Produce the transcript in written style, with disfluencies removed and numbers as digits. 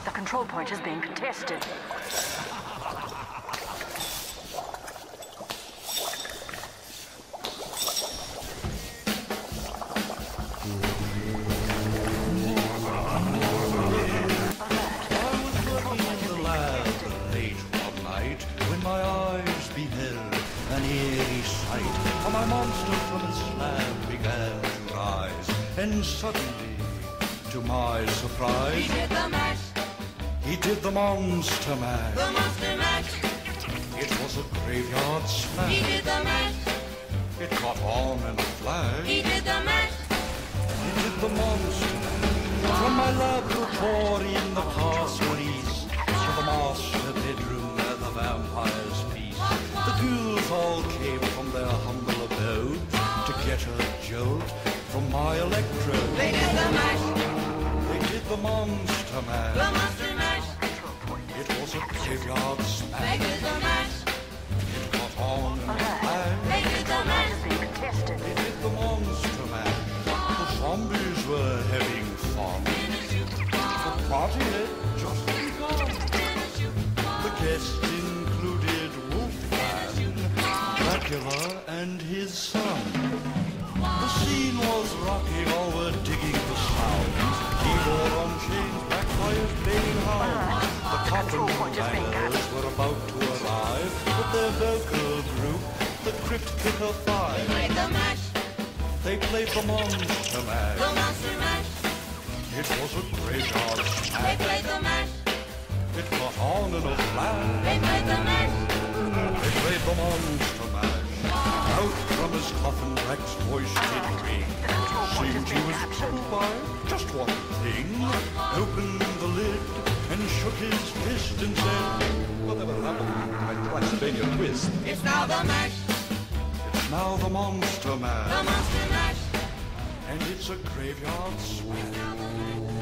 The control point is being contested. My eyes beheld an eerie sight, for my monster from his slab began to rise, and suddenly, to my surprise, he did the mash. He did the monster mash. The monster mash. It was a graveyard smash. He did the mash. It caught on in a flash. He did the mash. He did the monster mash. From my laboratory in the castle east to the master bedroom where the vampires feast, the ghouls all came from their humble abode to get a jolt from my electrode. They did the mash. They did the monster mash. The monster mash. It was a graveyard They smash. did the mash. It caught on in a flash. They did the mash. Being contested. They did the monster mash. The zombies were having fun. The party had just begun. The guests included Wolfman, Dracula, and his son. The scene was rocking, all were digging the sounds. Keyboard on chains, backed by his baying hounds. The coffin bangers were about to arrive with their vocal group, the Crypt Kicker Five. Played the mash. They played the monster mash. The monster mash. It was a graveyard They smash. played the mash. It caught on in a flash. They played the mash. They played the monster mash. Out from his coffin, Drac's voice did ring. Seemed he was troubled by just one thing. Opened the lid and shook his fist and said, "Whatever happened to my Transylvania twist? It's now the mash. It's now the monster The mash. monster mash. And it's a graveyard smash."